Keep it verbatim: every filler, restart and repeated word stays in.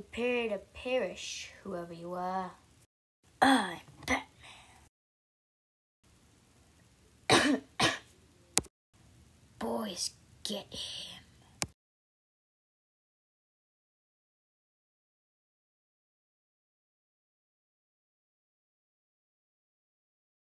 Prepare to perish, whoever you are. I'm Batman. Boys, get him.